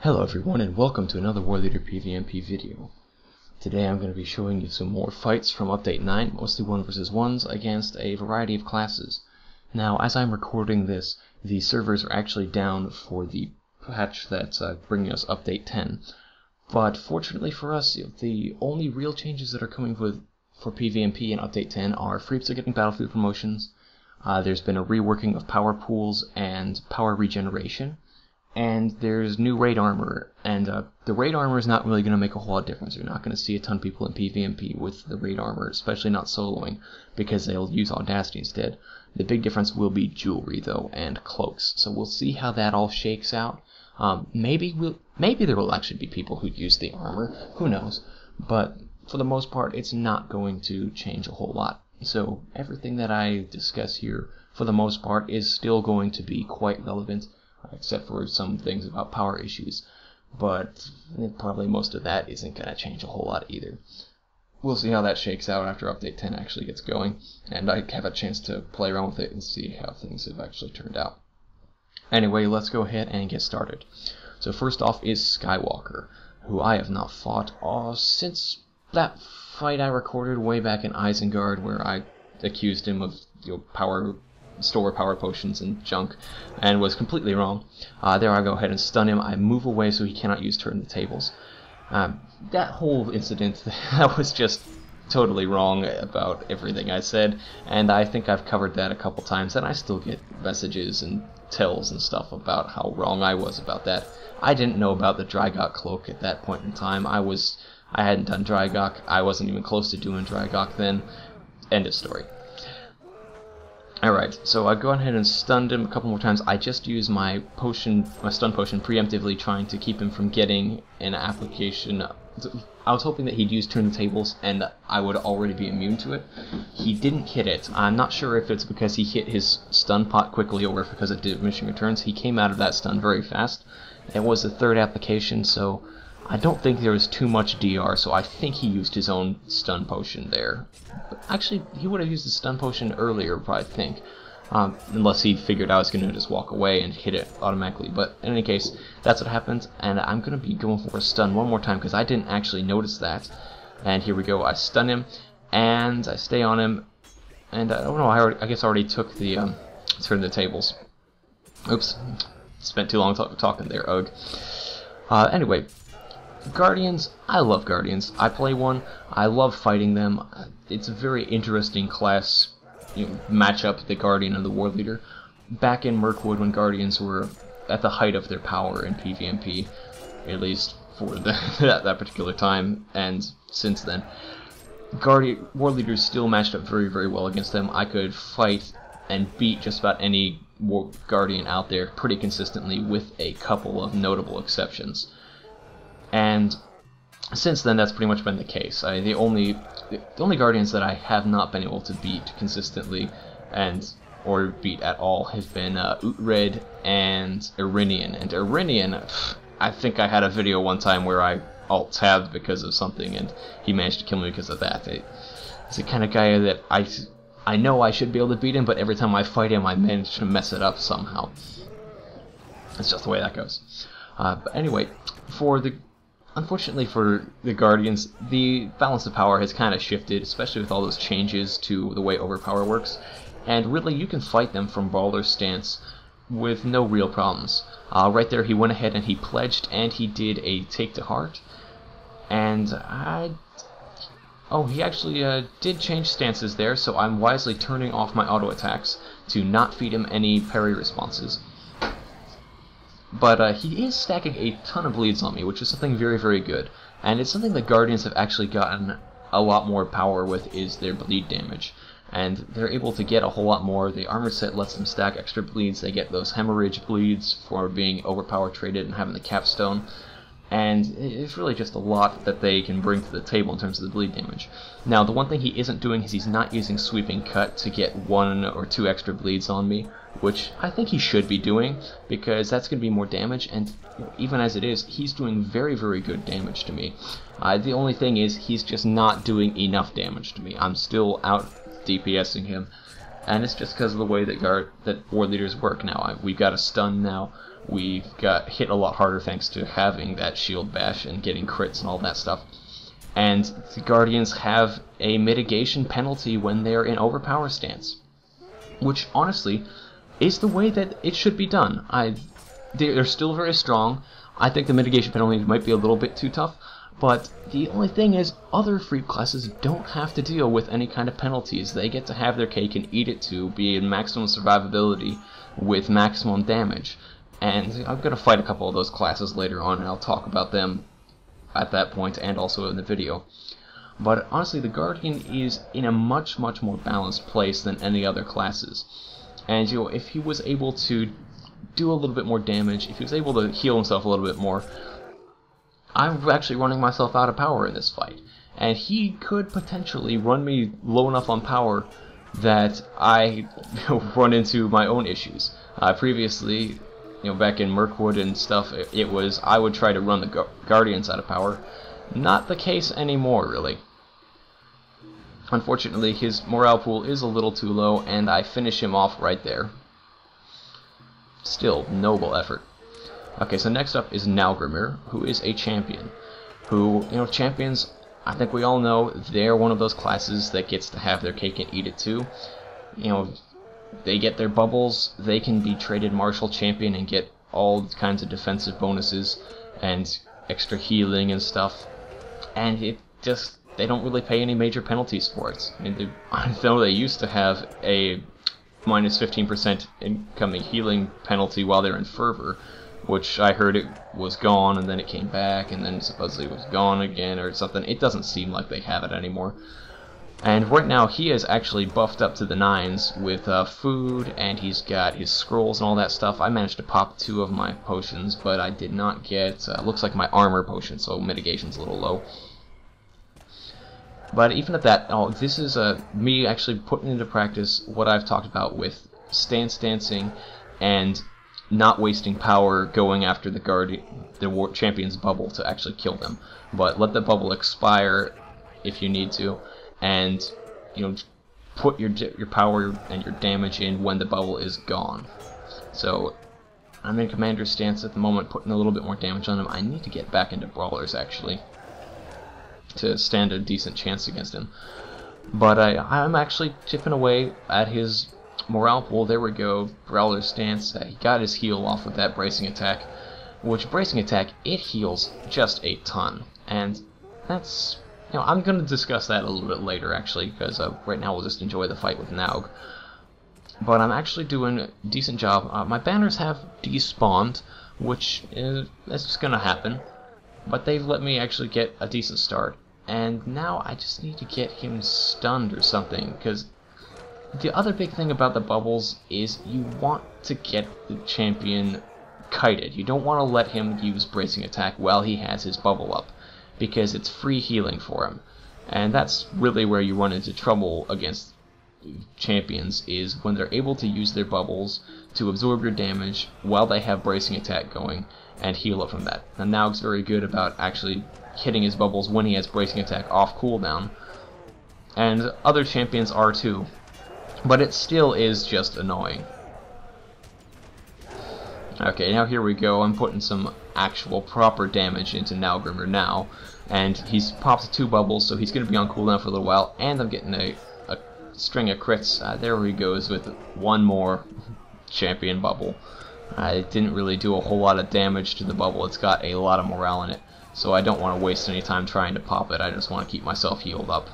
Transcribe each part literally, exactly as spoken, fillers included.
Hello everyone and welcome to another War Leader PvP video. Today I'm going to be showing you some more fights from Update nine, mostly one versus ones against a variety of classes. Now as I'm recording this, the servers are actually down for the patch that's uh, bringing us Update ten. But fortunately for us, the only real changes that are coming with, for PvP in Update ten are Freeps are getting battlefield promotions, uh, there's been a reworking of power pools and power regeneration, and there's new raid armor, and uh, the raid armor is not really going to make a whole lot of difference. You're not going to see a ton of people in PvP with the raid armor, especially not soloing, because they'll use Audacity instead. The big difference will be jewelry, though, and cloaks. So we'll see how that all shakes out. Um, maybe we'll, maybe there will actually be people who use the armor. Who knows? But for the most part, it's not going to change a whole lot. So everything that I discuss here, for the most part, is still going to be quite relevant, except for some things about power issues, but probably most of that isn't going to change a whole lot either. We'll see how that shakes out after Update ten actually gets going, and I have a chance to play around with it and see how things have actually turned out. Anyway, let's go ahead and get started. So first off is Skywalker, who I have not fought uh, since that fight I recorded way back in Isengard, where I accused him of you know, power store power potions and junk, and was completely wrong. Uh, there I go ahead and stun him. I move away so he cannot use turn the tables. Um, that whole incident, that was just totally wrong about everything I said, and I think I've covered that a couple times, and I still get messages and tells and stuff about how wrong I was about that. I didn't know about the Drygok cloak at that point in time. I was, I hadn't done Drygok. I wasn't even close to doing Drygok then. End of story. Alright, so I go ahead and stunned him a couple more times. I just used my potion, my stun potion preemptively, trying to keep him from getting an application. I was hoping that he'd use turn the tables and I would already be immune to it. He didn't hit it. I'm not sure if it's because he hit his stun pot quickly or if because of diminishing returns. He came out of that stun very fast. It was the third application, so I don't think there was too much D R, so I think he used his own stun potion there. But actually, he would have used the stun potion earlier, I think. Um, unless he figured I was going to just walk away and hit it automatically. But in any case, that's what happened, and I'm going to be going for a stun one more time because I didn't actually notice that. And here we go, I stun him, and I stay on him, and I don't know, I, already, I guess I already took the um, turn the tables. Oops, spent too long talk talking there, ugh. Uh, anyway. Guardians, I love Guardians. I play one. I love fighting them. It's a very interesting class, you know, matchup, the Guardian and the War Leader. Back in Mirkwood, when Guardians were at the height of their power in PvP, at least for the, that, that particular time, and since then, Guardian War Leaders still matched up very, very well against them. I could fight and beat just about any War Guardian out there pretty consistently, with a couple of notable exceptions. And since then, that's pretty much been the case. I, the only the only Guardians that I have not been able to beat consistently, and or beat at all, have been uh, Uhtred and Irinian. And Irinian, I think I had a video one time where I alt-tabbed because of something, and he managed to kill me because of that. It, it's the kind of guy that I I know I should be able to beat him, but every time I fight him, I manage to mess it up somehow. It's just the way that goes. Uh, but anyway, for the Unfortunately for the Guardians, the balance of power has kind of shifted, especially with all those changes to the way overpower works, and really you can fight them from Brawler's stance with no real problems. Uh, right there he went ahead and he pledged, and he did a take to heart, and I... Oh, he actually uh, did change stances there, so I'm wisely turning off my auto attacks to not feed him any parry responses. But uh, he is stacking a ton of bleeds on me, which is something very, very good. And it's something that Guardians have actually gotten a lot more power with, is their bleed damage. And they're able to get a whole lot more. The armor set lets them stack extra bleeds. They get those hemorrhage bleeds for being overpower traded and having the capstone. And it's really just a lot that they can bring to the table in terms of the bleed damage. Now, the one thing he isn't doing is he's not using Sweeping Cut to get one or two extra bleeds on me, which I think he should be doing, because that's going to be more damage, and you know, even as it is, he's doing very, very good damage to me. Uh, the only thing is, he's just not doing enough damage to me. I'm still out DPSing him, And it's just because of the way that guard that war leaders work now. I, we've got a stun now. We've got hit a lot harder thanks to having that shield bash and getting crits and all that stuff. And the Guardians have a mitigation penalty when they're in overpower stance, which honestly is the way that it should be done. I, they're still very strong. I think the mitigation penalty might be a little bit too tough, but the only thing is other free classes don't have to deal with any kind of penalties. They get to have their cake and eat it too, be in maximum survivability with maximum damage. And I'm going to fight a couple of those classes later on, and I'll talk about them at that point and also in the video. But honestly, the Guardian is in a much, much more balanced place than any other classes. And you know, if he was able to do a little bit more damage, if he was able to heal himself a little bit more, I'm actually running myself out of power in this fight. And he could potentially run me low enough on power that I run into my own issues. Uh, previously, you know, back in Mirkwood and stuff, it, it was I would try to run the gu Guardians out of power. Not the case anymore, really. Unfortunately, his morale pool is a little too low, and I finish him off right there. Still, noble effort. Okay, so next up is Naugrimir, who is a champion. Who, you know, champions, I think we all know, they're one of those classes that gets to have their cake and eat it too. You know, they get their bubbles, they can be traded martial champion and get all kinds of defensive bonuses and extra healing and stuff. And it just, they don't really pay any major penalties for it. I mean, they, I know they used to have a minus fifteen percent incoming healing penalty while they're in Fervor, which I heard it was gone and then it came back and then supposedly it was gone again or something. It doesn't seem like they have it anymore. And right now he is actually buffed up to the nines with uh, food, and he's got his scrolls and all that stuff. I managed to pop two of my potions, but I did not get, uh, looks like my armor potion, so mitigation's a little low. But even at that, oh, this is uh, me actually putting into practice what I've talked about with stance dancing and not wasting power going after the guard, the war champion's bubble to actually kill them, but let the bubble expire if you need to, and you know, put your your power and your damage in when the bubble is gone. So I'm in commander's stance at the moment, putting a little bit more damage on him. I need to get back into brawlers actually to stand a decent chance against him, but I, I'm actually chipping away at his morale pool. There we go. Brawler stance. Uh, he got his heal off with that bracing attack, which bracing attack, it heals just a ton, and that's, you know, I'm going to discuss that a little bit later actually, because uh, right now we'll just enjoy the fight with Naug. But I'm actually doing a decent job. Uh, my banners have despawned, which is that's just going to happen, but they've let me actually get a decent start, and now I just need to get him stunned or something, because the other big thing about the bubbles is you want to get the champion kited. You don't want to let him use bracing attack while he has his bubble up, because it's free healing for him. And that's really where you run into trouble against champions, is when they're able to use their bubbles to absorb your damage while they have bracing attack going and heal up from that. And Naug's very good about actually hitting his bubbles when he has bracing attack off cooldown, and other champions are too. But it still is just annoying. Okay, now here we go. I'm putting some actual proper damage into Naugrimir now, and he's popped two bubbles, so he's going to be on cooldown for a little while, and I'm getting a, a string of crits. Uh, there he goes with one more champion bubble. Uh, it didn't really do a whole lot of damage to the bubble. It's got a lot of morale in it, so I don't want to waste any time trying to pop it. I just want to keep myself healed up.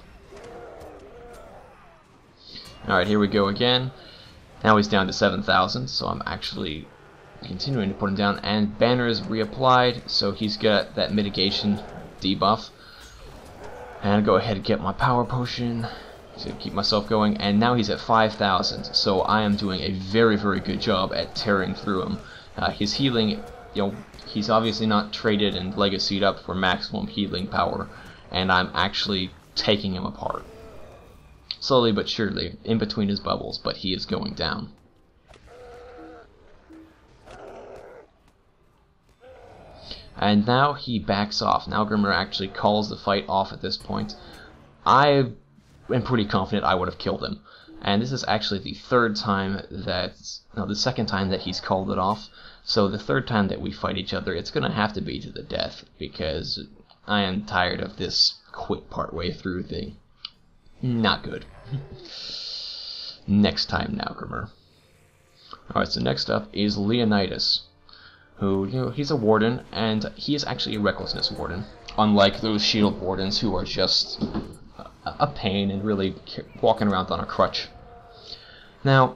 Alright, here we go again. Now he's down to seven thousand, so I'm actually continuing to put him down, and banner is reapplied, so he's got that mitigation debuff. And I'll go ahead and get my power potion to keep myself going, and now he's at five thousand, so I am doing a very, very good job at tearing through him. Uh, his healing, you know, he's obviously not traded and legacied up for maximum healing power, and I'm actually taking him apart. Slowly but surely, in between his bubbles, but he is going down. And now he backs off. Naugrimir actually calls the fight off at this point. I am pretty confident I would have killed him. and this is actually the third time that, no, the second time that he's called it off. So the third time that we fight each other, it's going to have to be to the death, because I am tired of this quit partway through thing. Not good. Next time now, Grimmer. Alright, so next up is Leonidas, who, you know, he's a warden, and he is actually a recklessness warden, unlike those shield wardens who are just a pain and really walking around on a crutch. Now,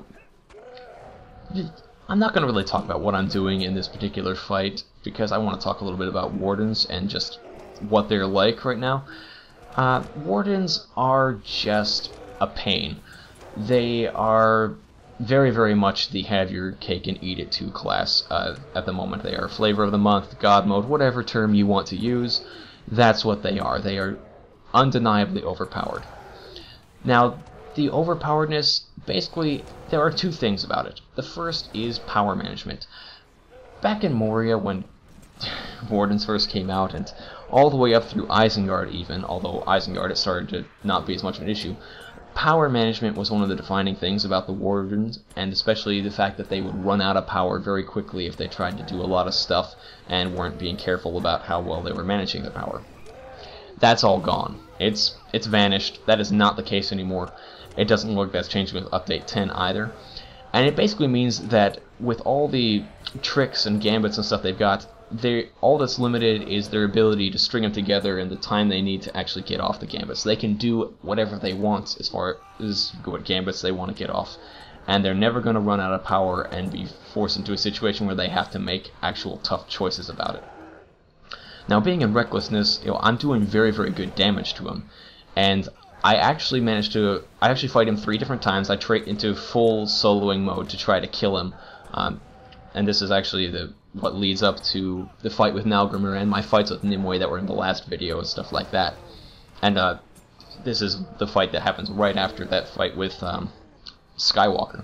I'm not going to really talk about what I'm doing in this particular fight, because I want to talk a little bit about wardens and just what they're like right now. Uh, wardens are just a pain. They are very, very much the have your cake and eat it too class uh, at the moment. They are flavor of the month, god mode, whatever term you want to use. That's what they are. They are undeniably overpowered. Now, the overpoweredness, basically, there are two things about it. The first is power management. Back in Moria, when Wardens first came out, and all the way up through Isengard even, although Isengard had started to not be as much of an issue, power management was one of the defining things about the Wardens, and especially the fact that they would run out of power very quickly if they tried to do a lot of stuff and weren't being careful about how well they were managing their power. That's all gone. It's it's vanished. That is not the case anymore. It doesn't look like that's changing with Update ten either. And it basically means that with all the tricks and gambits and stuff they've got, they all that's limited is their ability to string them together and the time they need to actually get off the gambits. They can do whatever they want as far as what gambits they want to get off. And they're never going to run out of power and be forced into a situation where they have to make actual tough choices about it. Now, being in Recklessness, you know, I'm doing very, very good damage to him. And I actually managed to, I actually fight him three different times. I trait into full soloing mode to try to kill him. Um, and this is actually the what leads up to the fight with Nalgrimr and my fights with Nimue that were in the last video and stuff like that. And uh, this is the fight that happens right after that fight with um, Skywalker.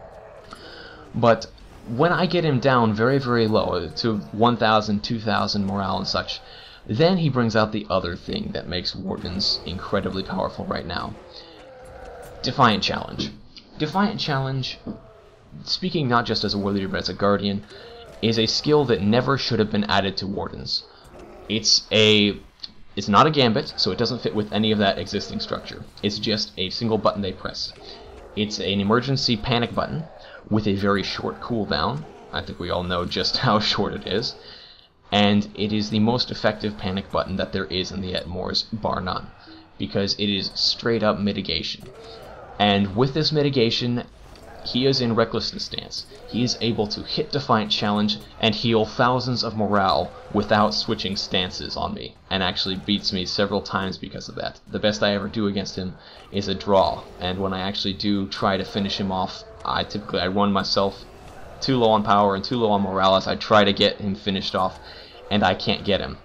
But when I get him down very, very low, to one thousand, two thousand morale and such, then he brings out the other thing that makes Wardens incredibly powerful right now. Defiant Challenge. Defiant Challenge, speaking not just as a warrior but as a guardian, is a skill that never should have been added to Wardens. It's a... It's not a gambit, so it doesn't fit with any of that existing structure. It's just a single button they press. It's an emergency panic button with a very short cooldown. I think we all know just how short it is. And it is the most effective panic button that there is in the Etmors, bar none, because it is straight up mitigation. And with this mitigation, he is in Recklessness stance. He is able to hit Defiant Challenge and heal thousands of morale without switching stances on me, and actually beats me several times because of that. The best I ever do against him is a draw, and when I actually do try to finish him off, I typically I run myself too low on power and too low on morale as I try to get him finished off, and I can't get him.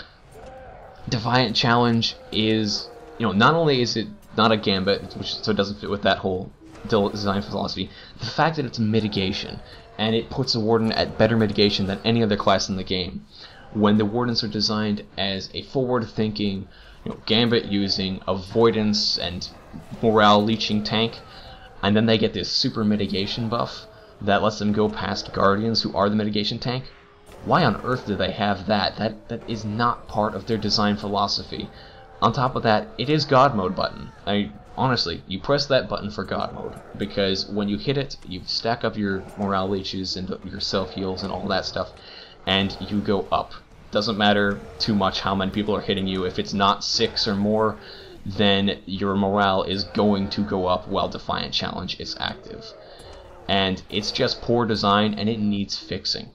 Defiant Challenge is, you know, not only is it not a gambit, which so it doesn't fit with that whole design philosophy, the fact that it's mitigation, and it puts a Warden at better mitigation than any other class in the game. When the Wardens are designed as a forward-thinking, you know, gambit-using, avoidance and morale-leeching tank, and then they get this super mitigation buff that lets them go past Guardians, who are the mitigation tank. Why on earth do they have that? That that is not part of their design philosophy. On top of that, it is God Mode button. I honestly, you press that button for God Mode, because when you hit it, you stack up your morale leeches and your self heals and all that stuff, and you go up. Doesn't matter too much how many people are hitting you. If it's not six or more, then your morale is going to go up while Defiant Challenge is active. And it's just poor design, and it needs fixing.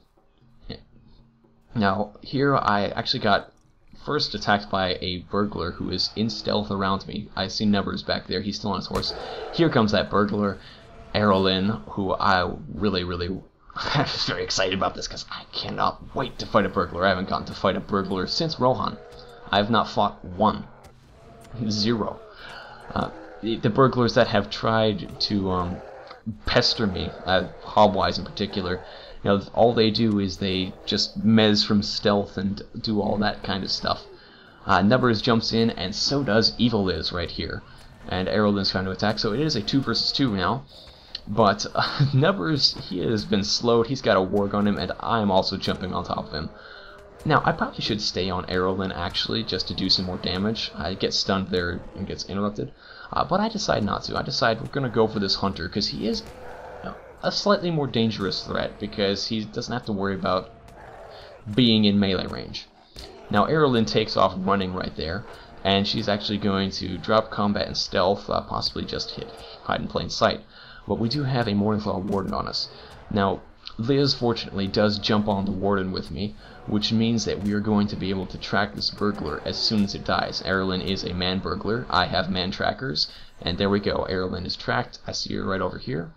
Now, here I actually got first attacked by a burglar who is in stealth around me. I see Numbers back there. He's still on his horse. Here comes that burglar, Erlin, who I really, really... I'm very excited about this because I cannot wait to fight a burglar. I haven't gotten to fight a burglar since Rohan. I have not fought one. Zero. Uh, the, the burglars that have tried to um, pester me, uh, Hobwise in particular, you know, all they do is they just mez from stealth and do all that kind of stuff. Uh, Numbers jumps in, and so does Evil Liz right here. and Errolden's trying to attack, so it is a two versus two now. But uh, Nubbers, he has been slowed, he's got a warg on him, and I am also jumping on top of him. Now, I probably should stay on Errolden, actually, just to do some more damage. I get stunned there and gets interrupted. Uh, but I decide not to. I decide we're going to go for this Hunter, because he is you know, a slightly more dangerous threat, because he doesn't have to worry about being in melee range. Now, Errolden takes off running right there, and she's actually going to drop combat and stealth, uh, possibly just hit hide in plain sight. But we do have a Morningflower Warden on us. Now, Liz, fortunately, does jump on the Warden with me, which means that we are going to be able to track this burglar as soon as it dies. Errolden is a man burglar. I have man trackers, and there we go. Errolden is tracked. I see her right over here.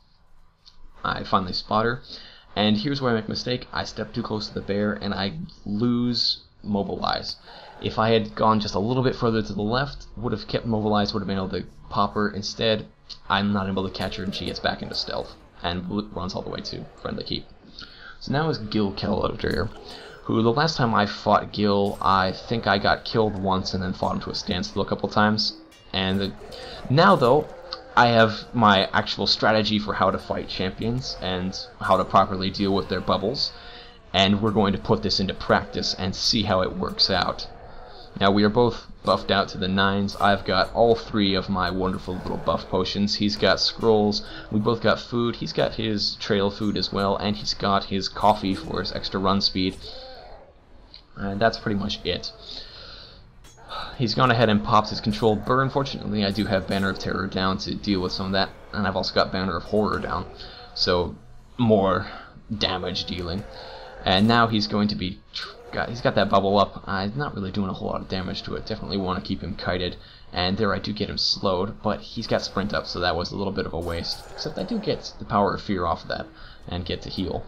I finally spot her, and here's where I make a mistake. I step too close to the bear, and I lose mobilize. If I had gone just a little bit further to the left, would have kept mobilized, would have been able to pop her. Instead, I'm not able to catch her, and she gets back into stealth and runs all the way to Friendly Keep. So now is Gil Kelloder here, who the last time I fought Gil, I think I got killed once and then fought him to a standstill a couple times. And uh, now, though, I have my actual strategy for how to fight champions and how to properly deal with their bubbles, and we're going to put this into practice and see how it works out. Now, we are both buffed out to the nines. I've got all three of my wonderful little buff potions. He's got scrolls. We both got food. He's got his trail food as well, and he's got his coffee for his extra run speed. And that's pretty much it. He's gone ahead and popped his controlled burn. Fortunately, I do have Banner of Terror down to deal with some of that, and I've also got Banner of Horror down, so more damage dealing. And now he's going to be... Got, he's got that bubble up. I'm not really doing a whole lot of damage to it. Definitely want to keep him kited. And there I do get him slowed, but he's got sprint up, so that was a little bit of a waste. Except I do get the power of fear off of that and get to heal.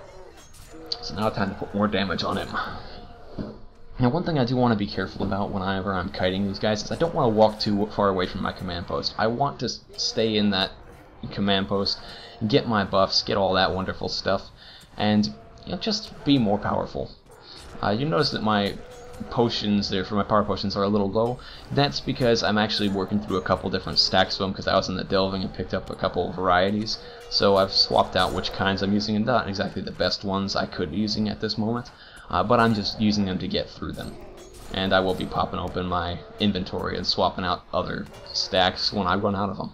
So now time to put more damage on him. Now, one thing I do want to be careful about whenever I'm kiting these guys is I don't want to walk too far away from my command post. I want to stay in that command post, get my buffs, get all that wonderful stuff, and you know, just be more powerful. Uh, you notice that my potions there for my power potions are a little low. That's because I'm actually working through a couple different stacks of them because I was in the delving and picked up a couple of varieties. So I've swapped out which kinds I'm using, and not exactly the best ones I could be using at this moment, uh, but I'm just using them to get through them. And I will be popping open my inventory and swapping out other stacks when I run out of them.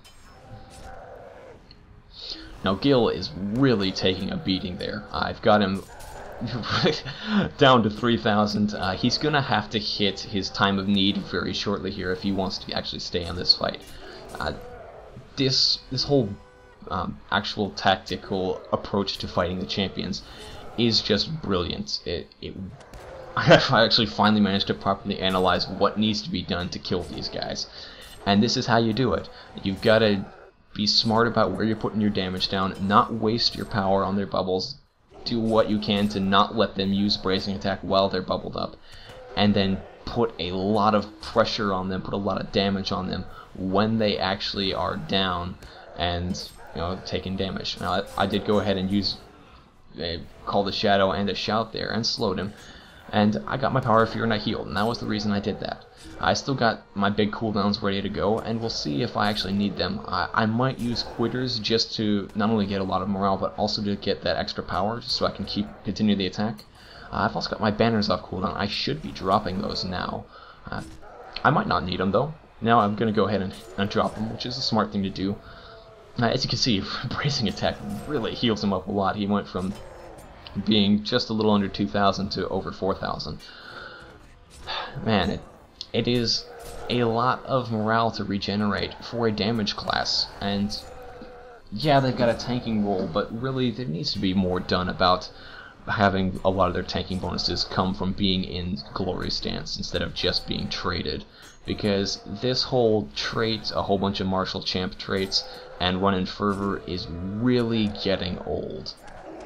Now Gil is really taking a beating there. I've got him down to three thousand. Uh, he's going to have to hit his time of need very shortly here if he wants to actually stay in this fight. Uh, this this whole um, actual tactical approach to fighting the champions is just brilliant. It, it, I actually finally managed to properly analyze what needs to be done to kill these guys. And this is how you do it. You've got to be smart about where you're putting your damage down, not waste your power on their bubbles, do what you can to not let them use bracing attack while they're bubbled up, and then put a lot of pressure on them, put a lot of damage on them when they actually are down and you know taking damage. Now I, I did go ahead and use a Call the Shadow and a Shout there and slowed him, and I got my Power of Fear and I healed, and that was the reason I did that. I still got my big cooldowns ready to go, and we'll see if I actually need them. I, I might use Quitters just to not only get a lot of morale, but also to get that extra power, just so I can keep continue the attack. Uh, I've also got my banners off cooldown. I should be dropping those now. Uh, I might not need them, though. Now I'm going to go ahead and, and drop them, which is a smart thing to do. Uh, as you can see, bracing attack really heals him up a lot. He went from being just a little under two thousand to over four thousand. Man, it, it is a lot of morale to regenerate for a damage class, and yeah, they've got a tanking role, but really there needs to be more done about having a lot of their tanking bonuses come from being in glory stance instead of just being traded, because this whole trait, a whole bunch of martial champ traits, and run in fervor is really getting old.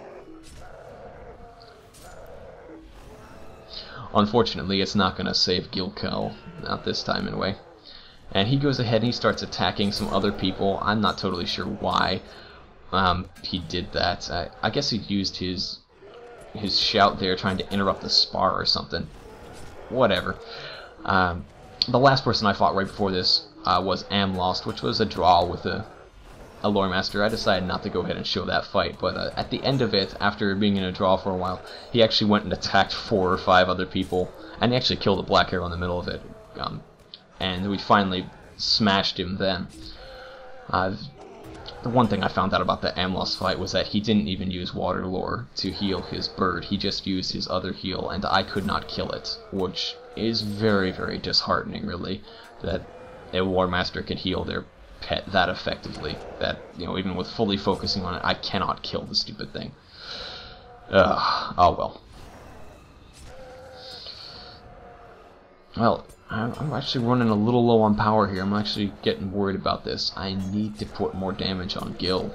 Unfortunately, it's not going to save Gilkel, not this time anyway. And he goes ahead and he starts attacking some other people. I'm not totally sure why um, he did that. I, I guess he used his his shout there trying to interrupt the spar or something. Whatever. Um, the last person I fought right before this uh, was Am Lost, which was a draw with a, a Lore Master. I decided not to go ahead and show that fight, but uh, at the end of it, after being in a draw for a while, he actually went and attacked four or five other people, and he actually killed a black arrow in the middle of it. Um, and we finally smashed him then. Uh, the one thing I found out about the Am Lost fight was that he didn't even use Water Lore to heal his bird. He just used his other heal, and I could not kill it, which is very, very disheartening, really, that a War Master could heal their pet that effectively, that, you know, even with fully focusing on it, I cannot kill the stupid thing. Ugh, oh well. Well, I'm actually running a little low on power here. I'm actually getting worried about this. I need to put more damage on Gil.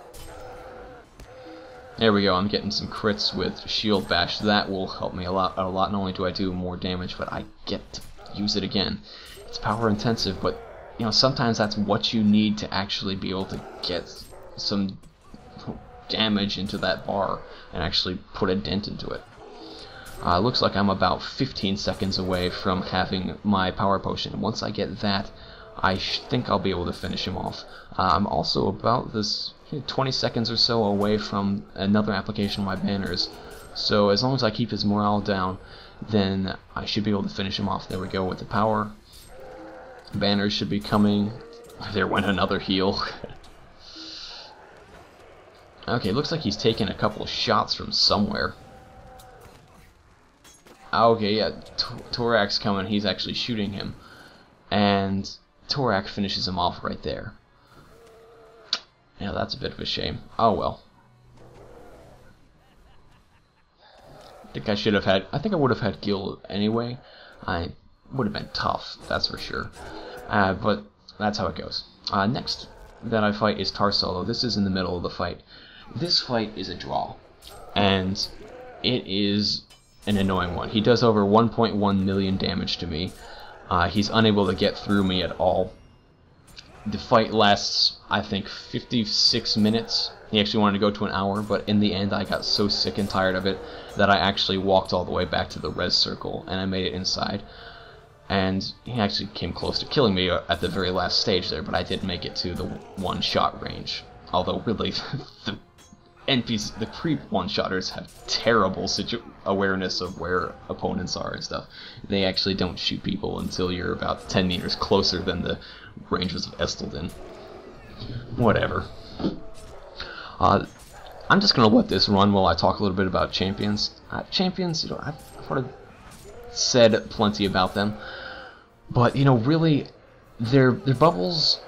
There we go, I'm getting some crits with Shield Bash. That will help me a lot. A lot. Not only do I do more damage, but I get to use it again. It's power intensive, but you know, sometimes that's what you need to actually be able to get some damage into that bar and actually put a dent into it. Uh, looks like I'm about fifteen seconds away from having my power potion. Once I get that, I sh think I'll be able to finish him off. Uh, I'm also about this twenty seconds or so away from another application of my banners. So as long as I keep his morale down, then I should be able to finish him off. There we go with the power. Banners should be coming. There went another heal. Okay, looks like he's taking a couple of shots from somewhere. Okay, yeah, Torak's coming. He's actually shooting him. And Torak finishes him off right there. Yeah, that's a bit of a shame. Oh well. I think I should have had... I think I would have had Gil anyway. I would have been tough, that's for sure. Uh, but that's how it goes. Uh, next that I fight is Tar Solo. This is in the middle of the fight. This fight is a draw. And it is an annoying one. He does over one point one million damage to me. Uh, he's unable to get through me at all. The fight lasts, I think, fifty-six minutes. He actually wanted to go to an hour, but in the end I got so sick and tired of it that I actually walked all the way back to the res circle, and I made it inside. And he actually came close to killing me at the very last stage there, but I did make it to the one-shot range. Although, really, the N P Cs, the creep one-shotters have terrible situ awareness of where opponents are and stuff. They actually don't shoot people until you're about ten meters closer than the Rangers of Estelden. Whatever. Uh, I'm just going to let this run while I talk a little bit about champions. Uh, champions, you know, I've sort of said plenty about them, but, you know, really, their, their bubbles...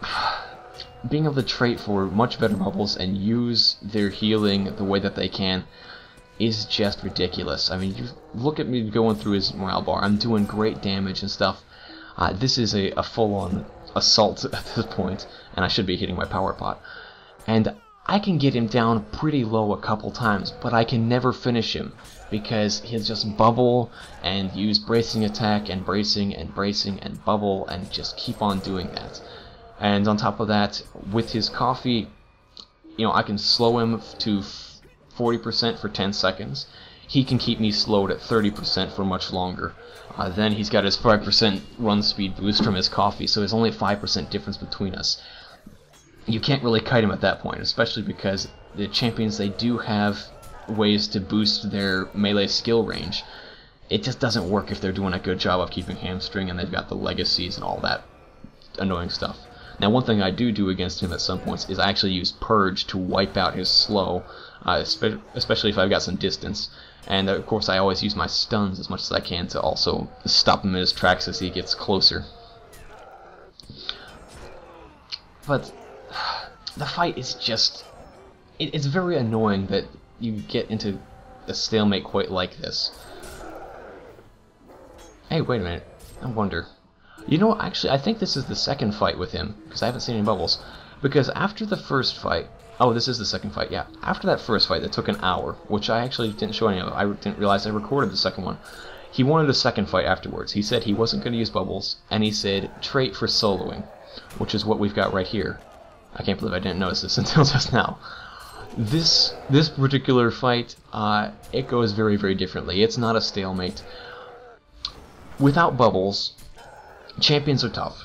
being able to trait for much better bubbles and use their healing the way that they can is just ridiculous. I mean, you look at me going through his morale bar. I'm doing great damage and stuff. Uh, this is a, a full-on assault at this point, and I should be hitting my power pot. And I can get him down pretty low a couple times, but I can never finish him because he'll just bubble and use bracing attack and bracing and bracing and bubble and just keep on doing that. And on top of that, with his coffee, you know, I can slow him to forty percent for ten seconds. He can keep me slowed at thirty percent for much longer. Uh, then he's got his five percent run speed boost from his coffee, so there's only a five percent difference between us. You can't really kite him at that point, especially because the champions, they do have ways to boost their melee skill range. It just doesn't work if they're doing a good job of keeping hamstring and they've got the legacies and all that annoying stuff. Now, one thing I do do against him at some points is I actually use Purge to wipe out his slow, uh, especially if I've got some distance. And, of course, I always use my stuns as much as I can to also stop him in his tracks as he gets closer. But the fight is just... It, it's very annoying that you get into a stalemate quite like this. Hey, wait a minute. I wonder... You know, actually, I think this is the second fight with him, because I haven't seen any bubbles. Because after the first fight... Oh, this is the second fight, yeah. After that first fight that took an hour, which I actually didn't show any of. I didn't realize I recorded the second one. He wanted a second fight afterwards. He said he wasn't going to use bubbles, and he said trait for soloing, which is what we've got right here. I can't believe I didn't notice this until just now. This, this particular fight, uh, it goes very, very differently. It's not a stalemate. Without bubbles... Champions are tough.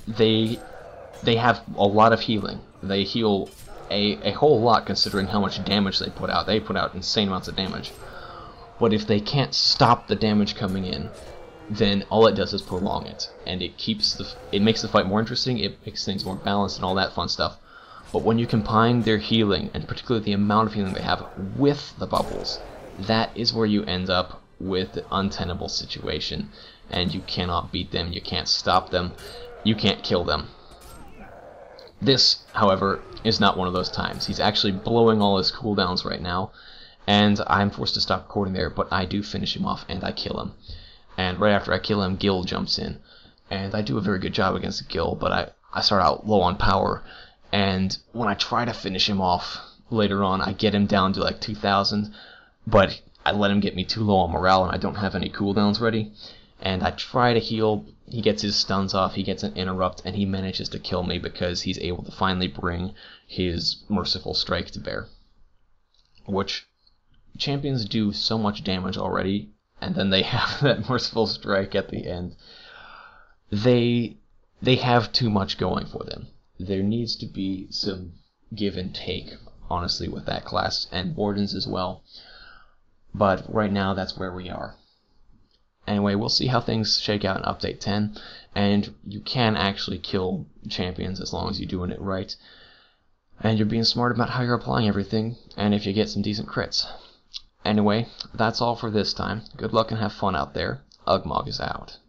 they they have a lot of healing. They heal a, a whole lot considering how much damage they put out. They put out insane amounts of damage. But if they can't stop the damage coming in, then all it does is prolong it, and it keeps the it makes the fight more interesting. It makes things more balanced and all that fun stuff. But when you combine their healing, and particularly the amount of healing they have, with the bubbles, that is where you end up with the untenable situation, and you cannot beat them, you can't stop them, you can't kill them. This, however, is not one of those times. He's actually blowing all his cooldowns right now, and I'm forced to stop recording there, but I do finish him off and I kill him. And right after I kill him, Gil jumps in, and I do a very good job against Gil, but I, I start out low on power, and when I try to finish him off later on, I get him down to like two thousand, but I let him get me too low on morale, and I don't have any cooldowns ready, and I try to heal. He gets his stuns off, he gets an interrupt, and he manages to kill me because he's able to finally bring his merciful strike to bear, which champions do so much damage already, and then they have that merciful strike at the end. They they have too much going for them. There needs to be some give and take, honestly, with that class, and Wardens as well. But right now, that's where we are. Anyway, we'll see how things shake out in Update ten, and you can actually kill champions as long as you're doing it right, and you're being smart about how you're applying everything, and if you get some decent crits. Anyway, that's all for this time. Good luck and have fun out there. Ugmog is out.